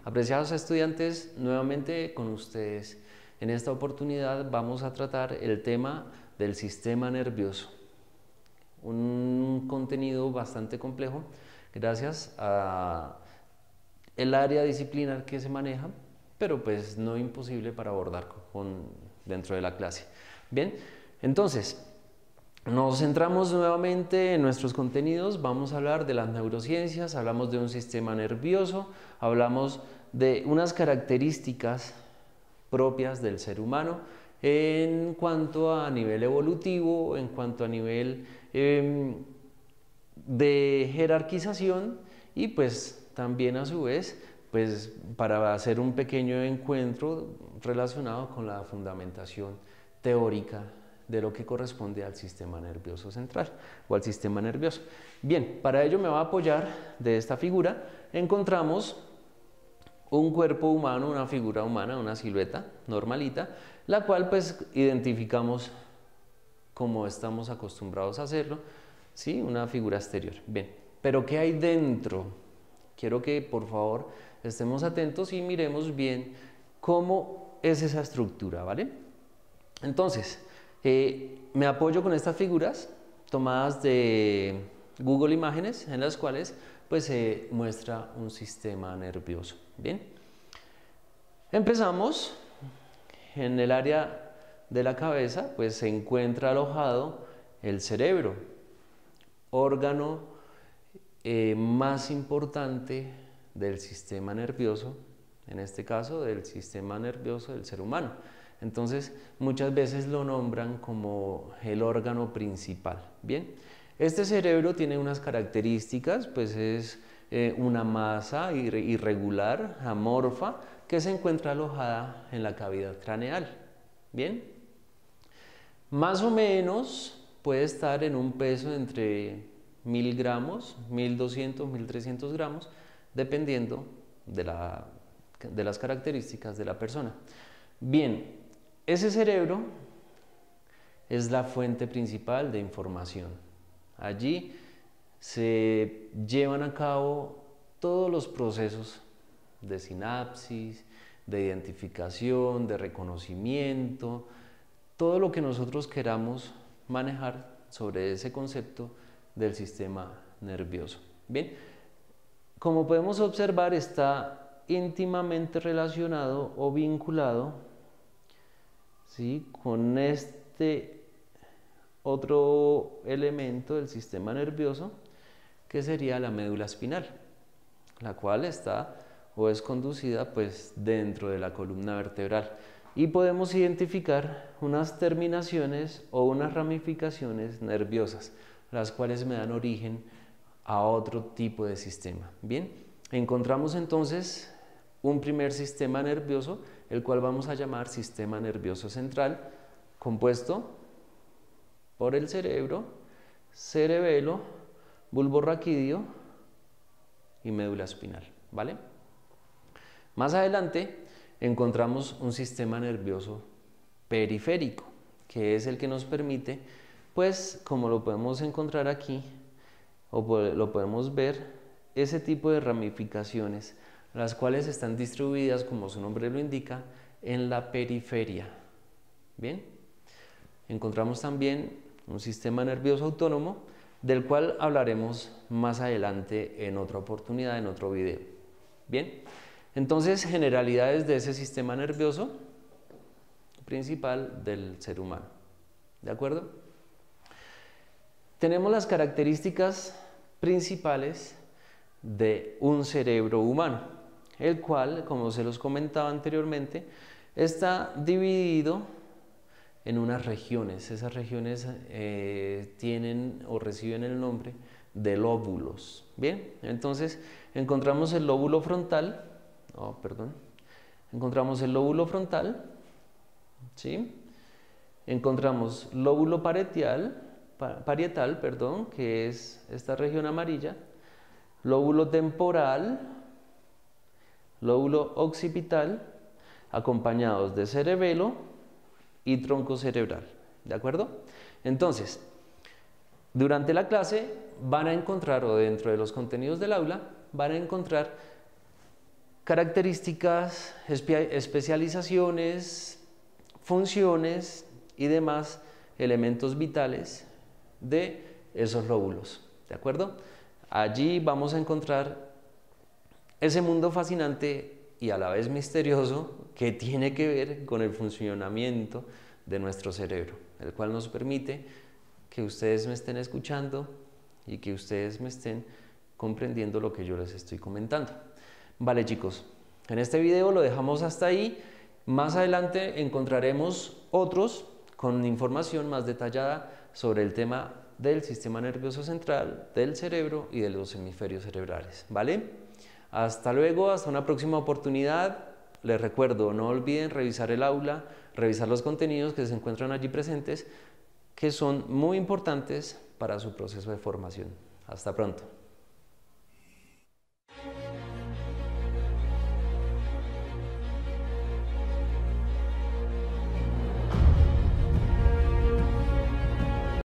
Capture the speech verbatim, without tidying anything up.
Apreciados estudiantes, nuevamente con ustedes. En esta oportunidad vamos a tratar el tema del sistema nervioso. Un contenido bastante complejo gracias a el área disciplinar que se maneja, pero pues no imposible para abordar con, dentro de la clase. Bien, entonces nos centramos nuevamente en nuestros contenidos. Vamos a hablar de las neurociencias, hablamos de un sistema nervioso, hablamos de unas características propias del ser humano en cuanto a nivel evolutivo, en cuanto a nivel eh, de jerarquización y pues también a su vez pues para hacer un pequeño encuentro relacionado con la fundamentación teórica de lo que corresponde al sistema nervioso central o al sistema nervioso. Bien, para ello me va a apoyar de esta figura. Encontramos un cuerpo humano, una figura humana, una silueta normalita, la cual pues identificamos como estamos acostumbrados a hacerlo, ¿sí? Una figura exterior. Bien, pero ¿qué hay dentro? Quiero que por favor estemos atentos y miremos bien cómo es esa estructura, ¿vale? Entonces, eh, me apoyo con estas figuras tomadas de Google Imágenes, en las cuales pues se muestra un sistema nervioso. Bien, empezamos. En el área de la cabeza pues se encuentra alojado el cerebro, órgano eh, más importante del sistema nervioso, en este caso del sistema nervioso del ser humano. Entonces muchas veces lo nombran como el órgano principal. Bien, este cerebro tiene unas características, pues es eh, una masa irregular, amorfa, que se encuentra alojada en la cavidad craneal. Bien, más o menos puede estar en un peso entre mil gramos, mil doscientos, mil trescientos gramos, dependiendo de, la, de las características de la persona. Bien, ese cerebro es la fuente principal de información. Allí se llevan a cabo todos los procesos de sinapsis, de identificación, de reconocimiento, todo lo que nosotros queramos manejar sobre ese concepto del sistema nervioso. Bien, como podemos observar, está íntimamente relacionado o vinculado, ¿sí?, con este otro elemento del sistema nervioso que sería la médula espinal, la cual está o es conducida pues dentro de la columna vertebral, y podemos identificar unas terminaciones o unas ramificaciones nerviosas, las cuales me dan origen a otro tipo de sistema. Bien, encontramos entonces un primer sistema nervioso, el cual vamos a llamar sistema nervioso central, compuesto por el cerebro, cerebelo, bulbo raquídeo y médula espinal, ¿vale? Más adelante encontramos un sistema nervioso periférico, que es el que nos permite, pues como lo podemos encontrar aquí, o lo podemos ver, ese tipo de ramificaciones, las cuales están distribuidas, como su nombre lo indica, en la periferia. Bien, encontramos también un sistema nervioso autónomo, del cual hablaremos más adelante en otra oportunidad, en otro video. Bien, entonces generalidades de ese sistema nervioso principal del ser humano. ¿De acuerdo? Tenemos las características principales de un cerebro humano, el cual, como se los comentaba anteriormente, está dividido en unas regiones. Esas regiones eh, tienen o reciben el nombre de lóbulos. Bien, entonces encontramos el lóbulo frontal, oh, perdón, encontramos el lóbulo frontal, ¿sí? Encontramos lóbulo parietal, parietal, perdón, que es esta región amarilla, lóbulo temporal, lóbulo occipital, acompañados de cerebelo y tronco cerebral. ¿De acuerdo? Entonces, durante la clase van a encontrar, o dentro de los contenidos del aula, van a encontrar características, espe- especializaciones, funciones y demás elementos vitales de esos lóbulos, ¿de acuerdo? Allí vamos a encontrar ese mundo fascinante y a la vez misterioso que tiene que ver con el funcionamiento de nuestro cerebro, el cual nos permite que ustedes me estén escuchando y que ustedes me estén comprendiendo lo que yo les estoy comentando. Vale, chicos, en este video lo dejamos hasta ahí. Más adelante encontraremos otros con información más detallada sobre el tema del sistema nervioso central, del cerebro y de los hemisferios cerebrales, ¿vale? Hasta luego, hasta una próxima oportunidad. Les recuerdo, no olviden revisar el aula, revisar los contenidos que se encuentran allí presentes, que son muy importantes para su proceso de formación. Hasta pronto.